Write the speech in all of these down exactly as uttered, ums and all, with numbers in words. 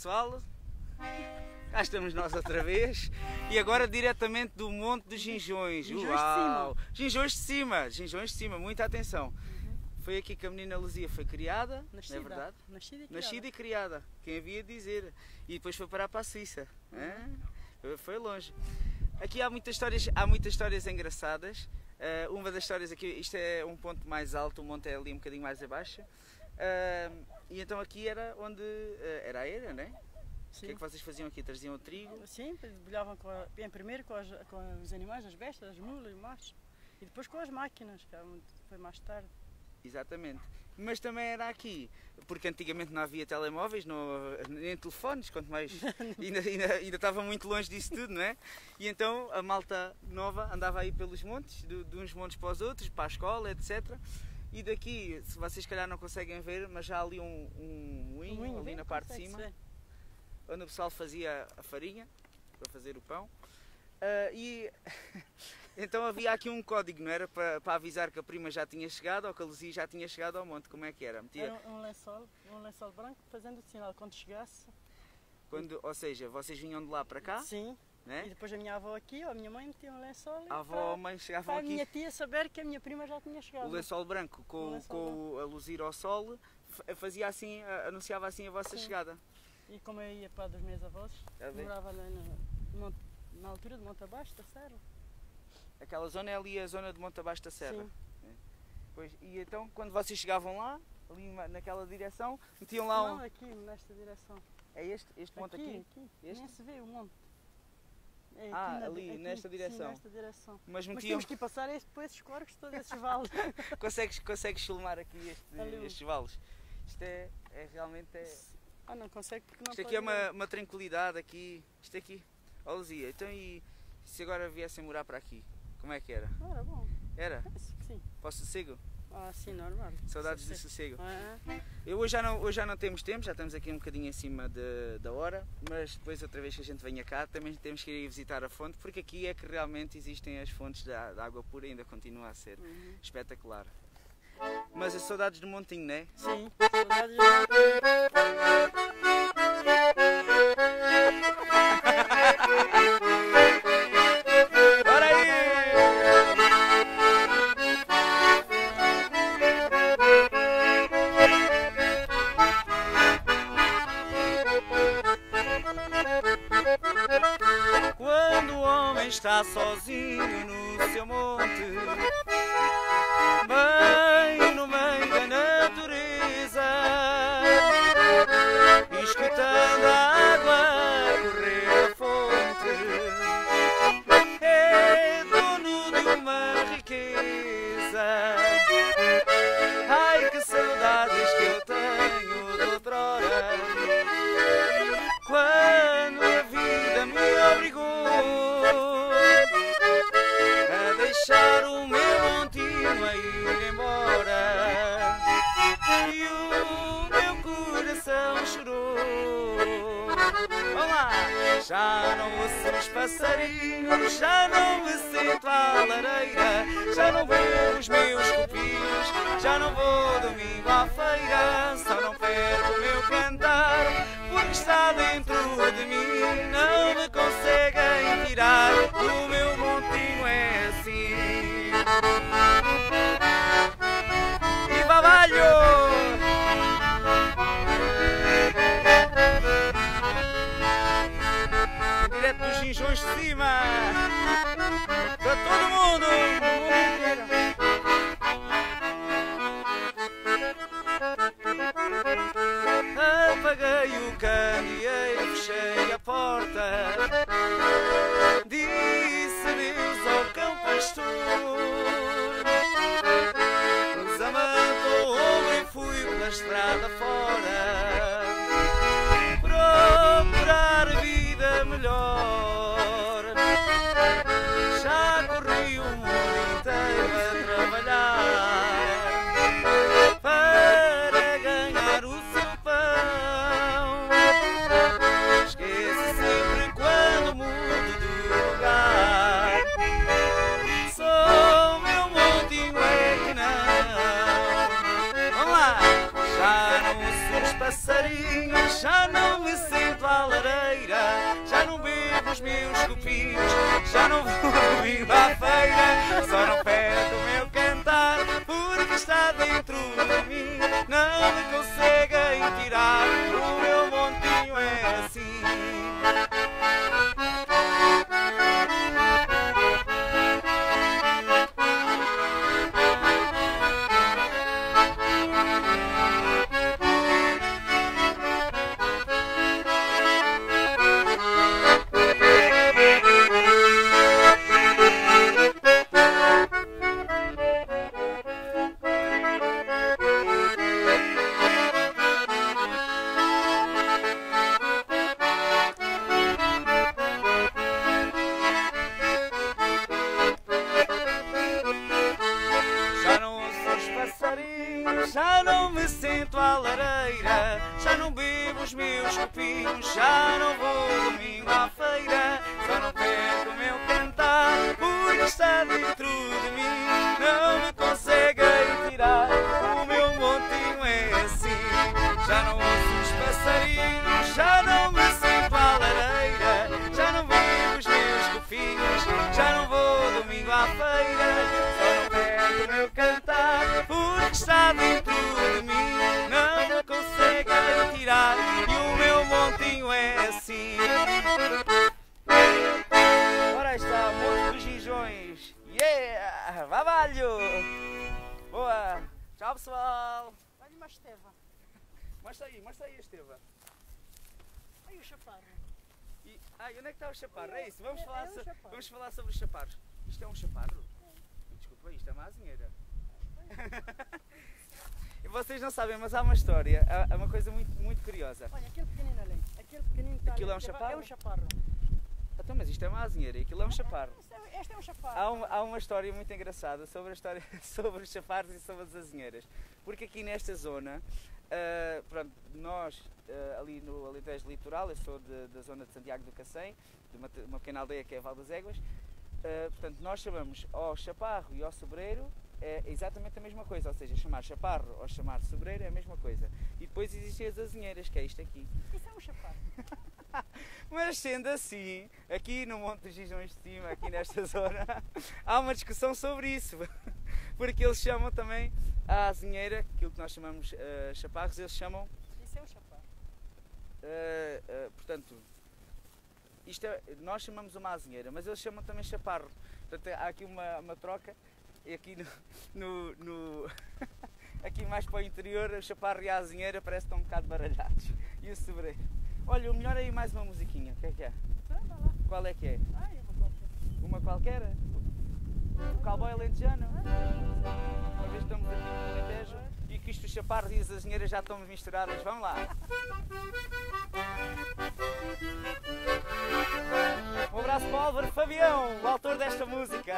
pessoal, cá estamos nós outra vez e agora diretamente do Monte dos Ginjões. Ginjões Uau! de cima. Ginjões de cima, Ginjões de cima, muita atenção. Uhum. Foi aqui que a menina Luzia foi criada, Nascida. não é verdade? Nascida e criada. Nascida e criada, quem havia de dizer. E depois foi parar para a Suíça. Uhum. É? Foi longe. Aqui há muitas histórias, há muitas histórias engraçadas. Uh, uma das histórias aqui, isto é um ponto mais alto, o monte é ali um bocadinho mais abaixo. Uh, e então aqui era onde uh, era a era, né? O que é que vocês faziam aqui? Traziam o trigo? Sim, trabalhavam com a, bem, primeiro com, as, com os animais, as bestas, as mulas, os machos, e depois com as máquinas, que foi mais tarde. Exatamente. Mas também era aqui, porque antigamente não havia telemóveis, não, nem telefones, quanto mais. ainda, ainda, ainda estava muito longe disso tudo, não é? E então a malta nova andava aí pelos montes, de, de uns montes para os outros, para a escola, etcétera. E daqui, se vocês se calhar não conseguem ver, mas já há ali um, um moinho, um ali na parte de cima, onde o pessoal fazia a farinha para fazer o pão. Uh, e então havia aqui um código, não era? Para, para avisar que a prima já tinha chegado ou que a Luzia já tinha chegado ao monte. Como é que era? Metia... Era um lençol, um lençol branco fazendo o sinal quando chegasse. Quando, ou seja, vocês vinham de lá para cá? Sim. Né? E depois a minha avó aqui, ou a minha mãe metia um lençol. A avó ou a mãe chegavam para aqui. a minha tia saber que a minha prima já tinha chegado. O lençol branco com, lençol com branco. A luzir ao sol fazia assim, anunciava assim a vossa Sim. chegada. E como eu ia para dos meus avós, morava lá no, na altura de Monte Abaixo da Serra. Aquela zona é ali a zona de Monte Abaixo da Serra. Sim. É. Pois, e então quando vocês chegavam lá, ali naquela direção, metiam lá um... Não, aqui nesta direção. É este, este monte aqui? Aqui, este? Nem se vê o monte. É ah, na, ali, aqui, nesta direção. Sim, nesta direção. Mas, metiam... Mas temos que ir passar esse, por esses corgos, todos esses vales. consegues, consegues filmar aqui este, estes vales? Isto é, é realmente... É... Ah, não consegue porque não Isto aqui é uma, uma tranquilidade aqui. Isto aqui. Ó Luzia, então e se agora viessem morar para aqui? Como é que era? Era bom. Era? Sim. Para o sossego? Ah, sim, normal. Saudades de sossego. Ah. Eu hoje já, não, hoje já não temos tempo, já estamos aqui um bocadinho acima de, da hora, mas depois outra vez que a gente venha cá também temos que ir visitar a fonte, porque aqui é que realmente existem as fontes da, da água pura e ainda continua a ser uhum. espetacular. Mas as saudades do montinho, não é? Sim, saudades do montinho. Está sozinho no seu monte, bem no meio da natureza, escutando a água correr da fonte, é dono de uma riqueza. Ai, que saudades que eu tenho de outrora, quando a vida me obrigou deixar o meu montinho a ir embora e o meu coração chorou. Vamos lá! Já não ouço os passarinhos, já não me sento à lareira, já não vou os meus copinhos, já não vou domingo à feira, só não perco o meu cantar, porque está dentro de mim, não me conseguem tirar, o meu montinho é assim. E babalho! Direto dos Ginjões de cima, para todo mundo, o mundo inteiro. Apaguei o candeeiro, fechei a porta, disse adeus ao cão pastor, os amantou o ombro e fui pela estrada fora, procurar vida melhor. Já corri o mundo inteiro a trabalhar para ganhar o seu pão. Esqueço sempre quando mudo de lugar, só o meu montinho é que não. Vamos lá! Já não ouço os passarinhos, bebo os meus copinhos, já não vou domingo à feira, só não perco o meu cantar, porque está dentro de mim, não me conseguem tirar, o meu montinho é assim. Já não me sento à lareira, já não bebo os meus copinhos, já não vou domingo à feira, só não perco o meu cantar, porque está dentro de mim, não me conseguem tirar, o meu montinho é assim. Já não ouço os passarinhos, já não me sento à lareira, já não bebo os meus copinhos, já não vou domingo à feira, só não perco o meu cantar, porque está dentro de mim, não me conseguem tirar, e o meu montinho é assim. Ora está, Monte dos Gijões. Yeah! Babalho! Boa! Tchau, pessoal! Olha uma Esteva. Mostra aí, mostra aí, Esteva. Olha o chaparro. E, ah, e onde é que está o chaparro? É isso, vamos, É- falar, é um so- chaparro. vamos falar sobre os chaparros. Isto é um chaparro? Desculpa, isto é uma azinheira. E vocês não sabem, mas há uma história, há há uma coisa muito, muito curiosa. Olha, aquele pequenino ali. Aquele pequenino está Aquilo ali, é um que chaparro? É um chaparro. Então, mas isto é uma azinheira e aquilo é um chaparro. Este é- Este é um chaparro. Há, um- há uma história muito engraçada sobre a história sobre os chaparros e sobre as azinheiras. Porque aqui nesta zona, ah, pronto, nós ah, ali no Alentejo Litoral, eu sou de- da zona de Santiago do Cacém, de uma, uma pequena aldeia que é Val das Éguas, ah, portanto nós chamamos ao chaparro e ao sobreiro é exatamente a mesma coisa, ou seja, chamar chaparro ou chamar sobreiro é a mesma coisa. E depois existem as azinheiras, que é isto aqui. Isso é um chaparro. Mas sendo assim, aqui no Monte dos Gijões de Cima, aqui nesta zona, há uma discussão sobre isso, porque eles chamam também a azinheira, aquilo que nós chamamos uh, chaparros, eles chamam, Isso é um chaparro. uh, uh, portanto, isto é, nós chamamos uma azinheira, mas eles chamam também chaparro. Portanto, há aqui uma, uma troca, e aqui no, no, no aqui mais para o interior, o chaparro e a azinheira parece que estão um bocado baralhados. E o sobreiro. Olha, o melhor é aí mais uma musiquinha, o que é que é? Tá, vai lá. Qual é que é? Ai, uma qualquer. Uma qualquer? O cowboy alentejano? Uma vez estamos aqui no Alentejo e que isto os chaparros e as azinheiras já estão misturadas. Vamos lá! Um abraço para o Álvaro Fabião, o autor desta música.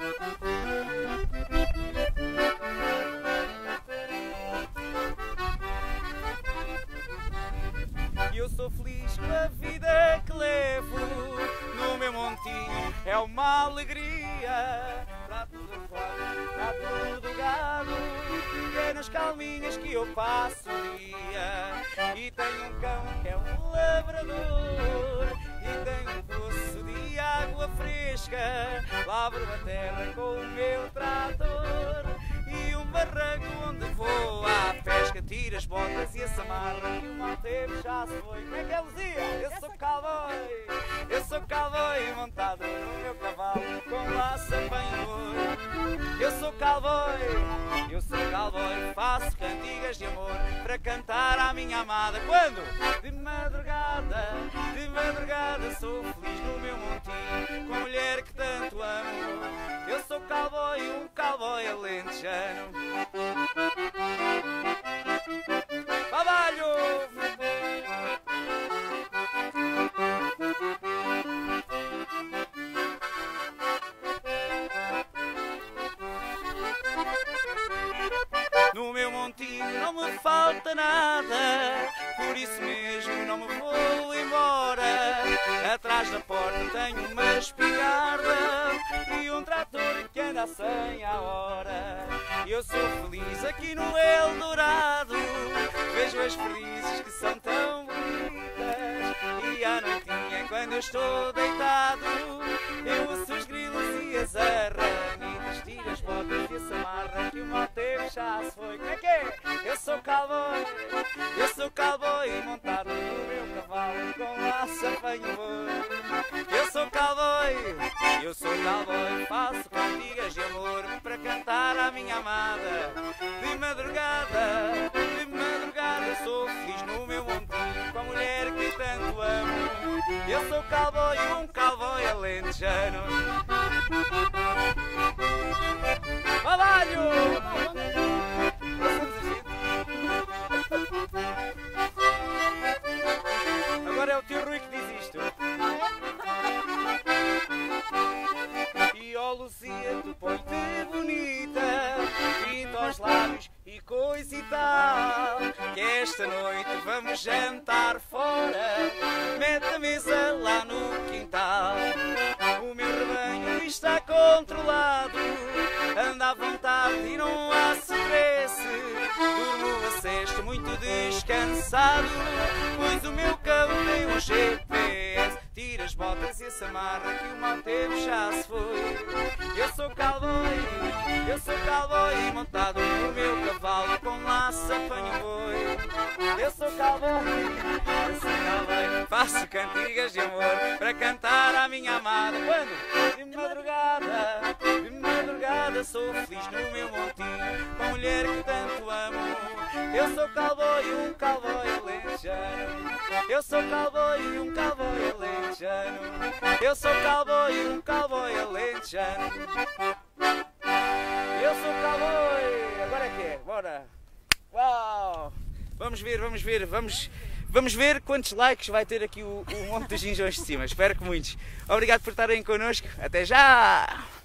E eu sou feliz com a vida que levo no meu montinho, é uma alegria para tudo fora, para tudo gado, e é nas calminhas que eu passo o dia. E tenho um cão que é um labrador, e tenho um poço de água fresca, lavro a terra com o meu trator, e um barranco onde vou à pesca, tiro as botas e a samarra, e o mau tempo já se foi. Como é que é, Luzia? Eu sou cowboy, eu sou cowboy montado no meu cavalo, com laço apanhador. Eu sou cowboy, eu sou cowboy, faço cantigas de amor para cantar à minha amada. Quando? De madrugada, de madrugada sou feliz no meu montinho, com a mulher que tanto amo. Eu sou cowboy, um cowboy alentejano. Babalho! No meu montinho não me falta nada, por isso mesmo não me vou embora. Atrás da porta tenho uma espingarda e um trator que anda a cem a hora. Eu sou feliz aqui no Eldorado, vejo as felizes que são tão bonitas, e à noitinha quando eu estou deitado, eu ouço os grilos e as arranhidas, tiro as botas e se amarra que o mau tempo já se foi. Como é que é? Eu sou cowboy, eu sou cowboy montado no meu cavalo, com laço apanho boi. Eu sou cowboy, eu sou cowboy, faço cantigas de amor para cantar à minha amada. De madrugada, de madrugada, sou feliz no meu montinho com a mulher que tanto amo. Eu sou cowboy, um cowboy alentejano. Babalho! Agora é o tio Rui que diz isto. E ó Lucia, tu põe-te bonita, pinta os lábios e coisa e tal, que esta noite vamos jantar fora, mete a mesa lá no quintal. O meu rebanho está controlado, anda à vontade e não há stress. Durmo a sexta muito descansado, pois o meu cão tem um G P S. Tira as botas e se amarra que o mau tempo já se foi. Eu sou cowboy, eu sou cowboy montado no meu cavalo, com laço apanho boi. Eu sou cowboy, eu sou cowboy, faço cantigas de amor para cantar à minha amada. Quando? De madrugada, de madrugada sou feliz no meu montinho com a mulher que tanto amo. Eu sou cowboy, um cowboy alentejano. Eu sou cowboy, um cowboy alentejano. Eu sou cowboy, um cowboy alentejano. Eu sou cowboy. Agora é que é? Bora! Uau! Vamos ver, vamos ver, vamos, vamos ver quantos likes vai ter aqui o, o Monte dos Ginjões de Cima. Espero que muitos. Obrigado por estarem connosco. Até já!